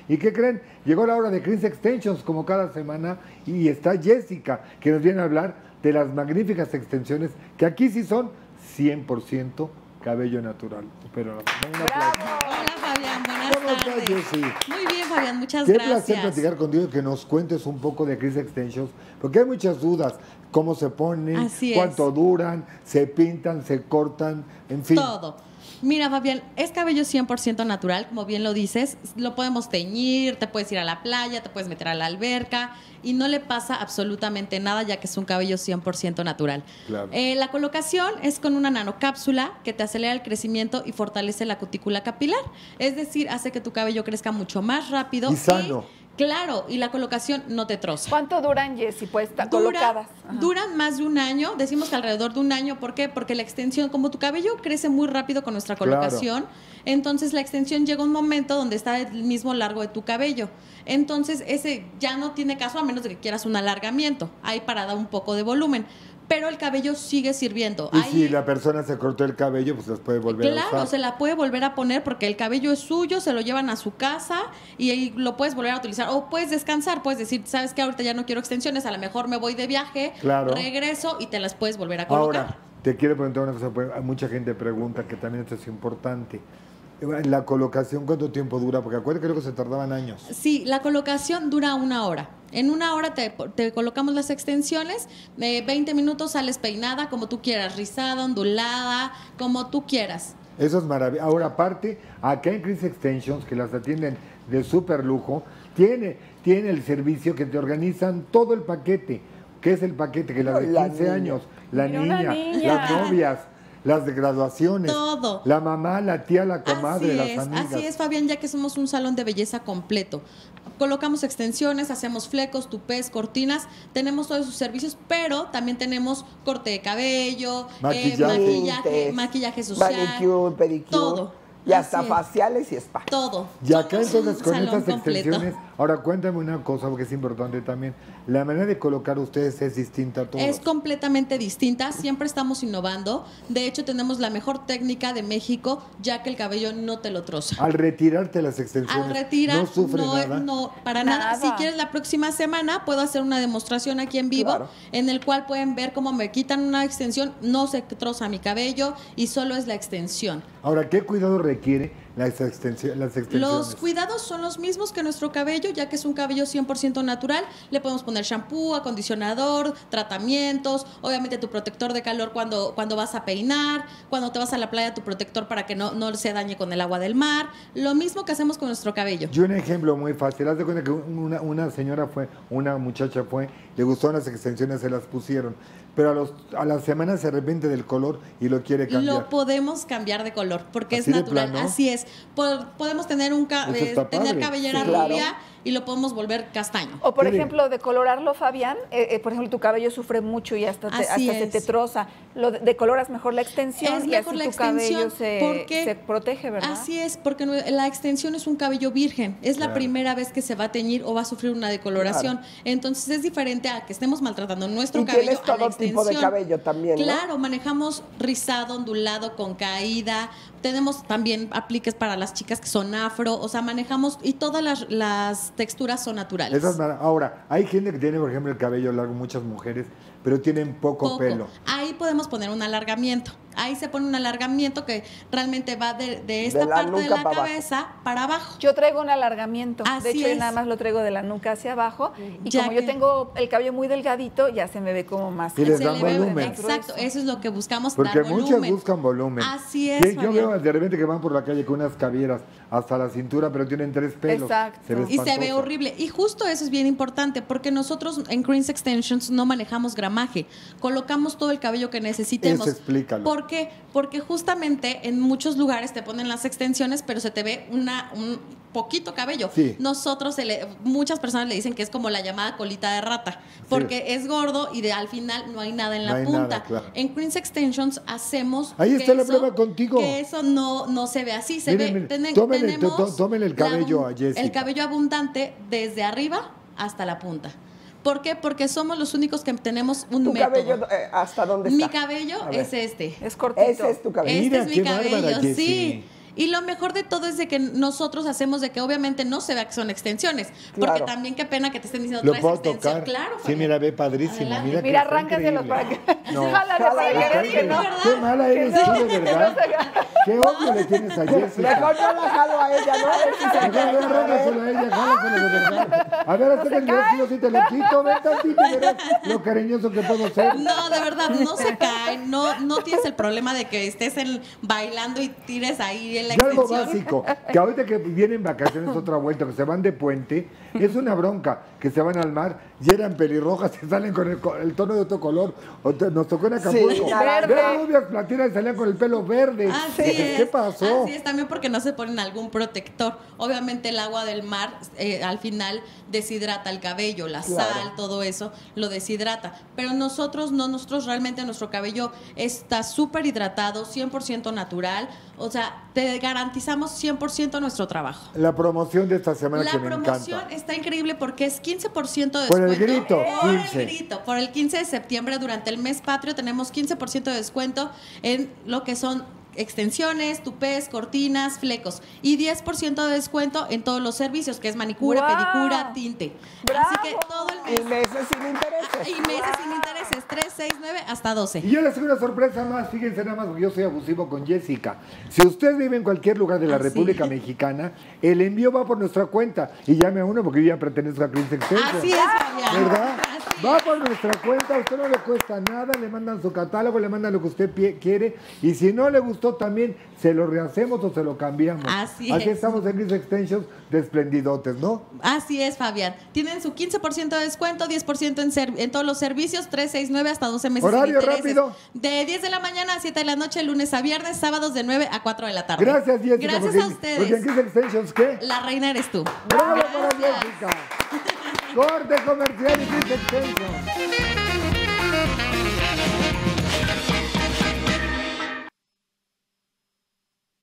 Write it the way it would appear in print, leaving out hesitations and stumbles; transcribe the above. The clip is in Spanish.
¿Y qué creen? Llegó la hora de Chris Extensions, como cada semana, y está Jessica, que nos viene a hablar de las magníficas extensiones, que aquí sí son 100% cabello natural. Pero un aplauso. Hola Fabián, buenas ¿Cómo estás, tardes. Jessy? Muy bien Fabián, muchas Qué gracias. placer platicar contigo y que nos cuentes un poco de Chris Extensions, porque hay muchas dudas, cómo se ponen, Así cuánto es. duran, se pintan, se cortan, en fin. Todo. Mira, Fabián, es cabello 100% natural, como bien lo dices. Lo podemos teñir, te puedes ir a la playa, te puedes meter a la alberca y no le pasa absolutamente nada, ya que es un cabello 100% natural. Claro. La colocación es con una nanocápsula que te acelera el crecimiento y fortalece la cutícula capilar. Es decir, hace que tu cabello crezca mucho más rápido. Y sano. Claro, y la colocación no te troza. ¿Cuánto duran, Jessy, pues, colocadas? Ajá. Duran más de un año, decimos que alrededor de un año. ¿Por qué? Porque la extensión, como tu cabello crece muy rápido con nuestra colocación, entonces la extensión llega a un momento donde está el mismo largo de tu cabello. Entonces ese ya no tiene caso a menos de que quieras un alargamiento, ahí para dar un poco de volumen. Pero el cabello sigue sirviendo. Y Ahí, si la persona se cortó el cabello, pues las puede volver a usar. claro, se la puede volver a poner porque el cabello es suyo, se lo llevan a su casa y ahí lo puedes volver a utilizar. O puedes descansar, puedes decir, ¿sabes qué? Ahorita ya no quiero extensiones, a lo mejor me voy de viaje, Claro. regreso y te las puedes volver a colocar. Ahora, te quiero preguntar una cosa, porque mucha gente pregunta, que también esto es importante. La colocación, ¿cuánto tiempo dura? Porque acuérdate, creo que se tardaban años. Sí, la colocación dura 1 hora. En 1 hora te colocamos las extensiones, 20 minutos sales peinada, como tú quieras, rizada, ondulada, como tú quieras. Eso es maravilloso. Ahora, aparte, acá en Chris Extensions, que las atienden de súper lujo, tiene el servicio que te organizan todo el paquete. ¿Qué es el paquete? Que las de 15 años, la Mira, niña, las novias, las de graduaciones, Todo. la mamá, la tía, la comadre, las amigas. Así es, Fabián, ya que somos un salón de belleza completo. Colocamos extensiones, hacemos flecos, tupés, cortinas, tenemos todos esos servicios, pero también tenemos corte de cabello, Maquillaje. maquillaje social, manicure, pedicure, todo. y hasta Así es. faciales y spa. Todo. Y acá Somos entonces un con salón estas completo. extensiones, ahora cuéntame una cosa porque es importante también, la manera de colocar ustedes es distinta a todos. Es completamente distinta, siempre estamos innovando. De hecho, tenemos la mejor técnica de México, ya que el cabello no te lo troza. Al retirarte las extensiones, Al retirar, no sufre nada. no, para nada. Nada. Si quieres, la próxima semana puedo hacer una demostración aquí en vivo, Claro. en el cual pueden ver cómo me quitan una extensión, no se troza mi cabello y solo es la extensión. Ahora, ¿qué cuidado requiere las extensiones? Los cuidados son los mismos que nuestro cabello, ya que es un cabello 100% natural. Le podemos poner shampoo, acondicionador, tratamientos, obviamente tu protector de calor cuando vas a peinar, cuando te vas a la playa, tu protector para que no se dañe con el agua del mar. Lo mismo que hacemos con nuestro cabello. Yo un ejemplo muy fácil, haz de cuenta que una muchacha fue, le gustaron las extensiones, se las pusieron, pero a las semanas se arrepiente del color y lo quiere cambiar. Lo podemos cambiar de color porque ¿Así es de natural. plano? Así es. Podemos tener Eso está tener padre. cabellera Sí, claro. rubia y lo podemos volver castaño. O, por ¿Qué ejemplo, decolorarlo, Fabián, por ejemplo, tu cabello sufre mucho y hasta Así se es. te troza. Lo decoloras mejor la extensión Es y mejor así la tu cabello extensión porque se protege, ¿verdad? Así es, porque la extensión es un cabello virgen. Es la Claro. primera vez que se va a teñir o va a sufrir una decoloración. Entonces es diferente a que estemos maltratando nuestro Y cabello tienes a la todo extensión. tipo de cabello también, ¿no? Claro, manejamos rizado, ondulado, con caída. Tenemos también apliques para las chicas que son afro. O sea, manejamos y todas las texturas son naturales. Ahora, hay gente que tiene, por ejemplo, el cabello largo, muchas mujeres, pero tienen poco pelo. Ahí podemos poner un alargamiento. Ahí se pone un alargamiento que realmente va de esta la parte de nuca la para cabeza para abajo. Yo traigo un alargamiento. Así de hecho, yo es. nada más lo traigo de la nuca hacia abajo. Y Ya como que- yo tengo el cabello muy delgadito, ya se me ve como más. Y les Se dan le ve- volumen. Exacto, eso es lo que buscamos, Porque dar muchas volumen. buscan volumen. Así es, Que yo Fabián. veo de repente que van por la calle con unas cabieras hasta la cintura, pero tienen 3 pelos. Exacto. Se ve Y se ve espantoso. horrible. Y justo eso es bien importante, porque nosotros en Chris Extensions no manejamos gramaje. Colocamos todo el cabello que necesitemos. Eso explícalo. ¿Por qué? Porque justamente en muchos lugares te ponen las extensiones, pero se te ve un poquito cabello. Sí. Nosotros, muchas personas le dicen que es como la llamada colita de rata, porque es gordo y al final no hay nada en No la hay punta. nada, claro. En Chris Extensions hacemos Ahí que está la eso- prueba contigo. que eso no se ve así. Se Miren, ve, miren, tómenle tenemos el cabello a Jessica. el cabello abundante desde arriba hasta la punta. ¿Por qué? Porque somos los únicos que tenemos un ¿Tu método. cabello ¿hasta dónde está? Mi cabello A ver. es este. Es cortito. Ese es tu cabello. Este Mira, es mi qué cabello, bárbara, sí. Jessie. Y lo mejor de todo es de que nosotros hacemos de que obviamente no se vea que son extensiones. Porque Claro. también qué pena que te estén diciendo Lo traes puedo extensión. tocar. Claro, Sí, Fabián. mira, ve padrísimo. Adelante. Mira, Mira, está arráncaselos para increíble. que... No. Jálale para que Está veas que no. increíble. Qué mala eres tú, de verdad. Qué odio le tienes a Jessica. Mejor no la jalo a ella, ¿no? A ver si se Mejor ve, arráncaselo a ella, jálaselo de verdad. A ver, hasta que yo sí te lo quito, ven tantito y verás lo cariñoso que puedo ser. No, de verdad, no se caen, no tienes el problema de que estés bailando y tires ahí en la Y algo extensión. básico, que ahorita que vienen vacaciones otra vuelta, que se van de puente, es una bronca, que se van al mar, y eran pelirrojas, se salen con el tono de otro color, nos tocó en Acapulco, Sí, verde. ver rubias platinas y salían con el pelo verde. Así Dices, es. ¿qué pasó? Así es, también porque no se ponen algún protector. Obviamente el agua del mar al final deshidrata el cabello, la Claro. sal, todo eso lo deshidrata. Pero nosotros no, nosotros realmente nuestro cabello está súper hidratado, 100% natural. O sea, te garantizamos 100% nuestro trabajo. La promoción de esta semana La que me promoción encanta. está increíble porque es 15% de Por descuento. el grito, Por 15. el grito. Por el 15 de septiembre, durante el mes patrio, tenemos 15% de descuento en lo que son extensiones, tupés, cortinas, flecos. Y 10% de descuento en todos los servicios, que es manicura, ¡Guau! pedicura, tinte. Así que ¡Bravo! todo el Y mes. meses sin intereses. Y meses sin intereses, 3, 6, 9, hasta 12. Y yo les tengo una sorpresa más, fíjense nada más, porque yo soy abusivo con Jessica. Si usted vive en cualquier lugar de la Ah, sí. República Mexicana, el envío va por nuestra cuenta. Y llame a uno porque yo ya pertenezco a Clean Extension. Así es, Fabián. ¿Verdad? Así Va es. por nuestra cuenta, a usted no le cuesta nada, le mandan su catálogo, le mandan lo que usted quiere. Y si no le gustó también, se lo rehacemos o se lo cambiamos. Así Aquí es. estamos en Clean Extensions de esplendidotes, ¿no? Así es, Fabián. Tienen su 15% de descuento, 10% en todos los servicios, 3, 6, 9 hasta 12 meses. sin Horario intereses. rápido. De 10 de la mañana a 7 de la noche, lunes a viernes, sábados de 9 a 4 de la tarde. Gracias, Jessica. Gracias porque, a ustedes. Porque en Clean Extensions, ¿qué? La reina eres tú. ¡Bravo para Gracias. Jessica! Corte comercial y Clean Extensions.